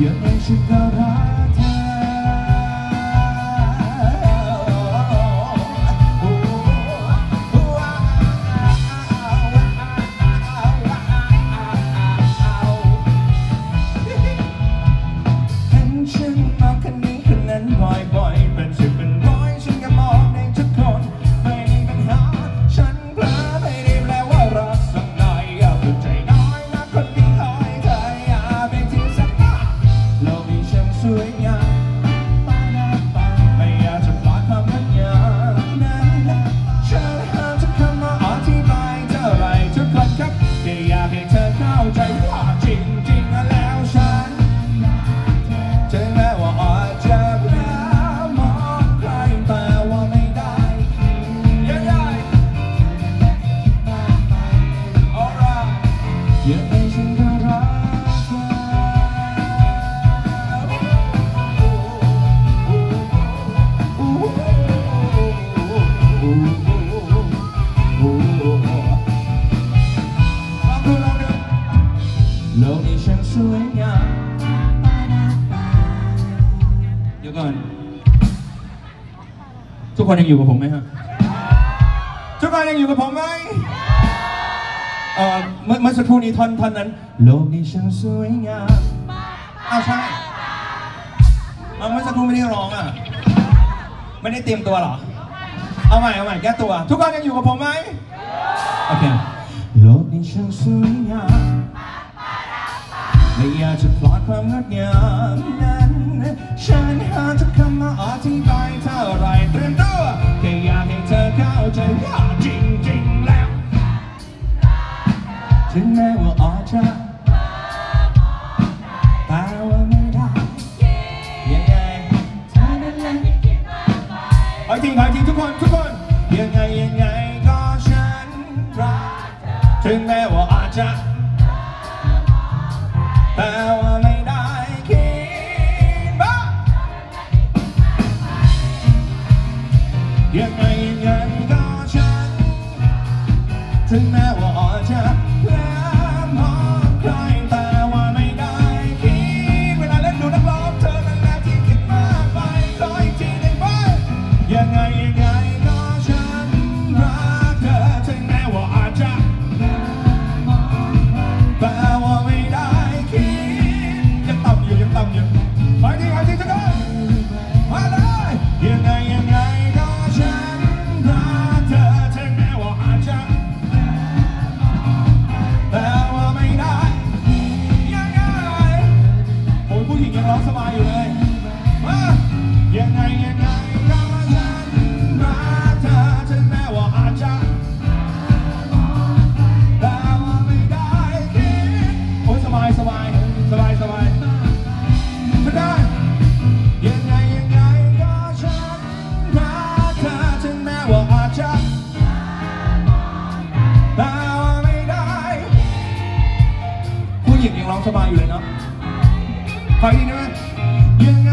ยังไงฉันก็รักเธอเห็นฉันมองคนนี้คนนั้นบ่อยๆเป็นสิบเป็นร้อยฉันก็มองในทุกคนไม่มีปัญหาฉันเพลอไม่ได้แปลว่ารักสักหน่อยอย่าเพิ่งใจน้อยนะคนดีคอยเธออย่าเป็นที่สักหน้าโลกนี้ช่างสวยงามไม่อยากจะพลาดความงดงามนั้นฉันหาทุกคำมาอธิบายเท่าไรทุกคนครับแค่อยากให้เธอเข้าใจว่าจริงๆแล้วฉันถึงแม้ว่าอาจจะแปลมองใครแต่ว่าไม่ได้ยังไง alright ยังไงฉันก็รักเธอโลกนี้ช่างสวยงามเดี๋ยวก่อนทุกคนยังอยู่กับผมไหมฮะทุกคนยังอยู่กับผมไหมเมื่อสักครู่นี้ท่อนนั้นโลกนี้ช่างสวยงามอ้าวใช่เมื่อสักครู่ไม่ได้ร้องอ่ะไม่ได้เตรียมตัวหรอเอาใหม่แก้ตัวทุกคนยังอยู่กับผมไหมโอเคโลกนี้ช่างสวยงามไม่อยากจะพลาดความงดงามนั้นฉันหาทุกคำมาอธิบายเท่าไรเตรียมตัวแค่อยากให้เธอเข้าใจว่าจริงๆแล้วถึงแม้ว่าอาจจะแต่ว่าไม่ได้ยังไงเธอนั่นแหละขอจริงทุกคนยังไงก็ฉันรักถึงแม้ว่าอาจจะแต่ว่าไม่ได้คิดบ้ายังไงก็ฉันถึงแม้ว่าอาจจะแปลมองใครแต่ว่าไม่ได้คิดเวลาเล่นดูนักร้องเธอนั่นแหละที่คิดมากไปขออีกทีได้ไหมยังไงก็ฉันรักเธอถึงแม้ว่าอาจจะแต่ว่าไม่ได้ยังต่ำอยู่ไปที่ทุกคนมาเลยยังไงก็ฉันรักเธอถึงแม้ว่าอาจจะแต่ว่าไม่ได้ยังไงโอ้ยผู้หญิงยังร้องสบายอยู่เลยมายังไงก็ฉันรักเธอถึงแม้ว่าอาจจะแต่ว่าไม่ได้คิดโอ้ยสบายทุกได้ยังไงก็ฉันรักเธอถึงแม้ว่าอาจจะแต่ว่าไม่ได้ผู้หญิงยังร้องสบายอยู่เลยเนาะขออีกทีได้ไหมยังไง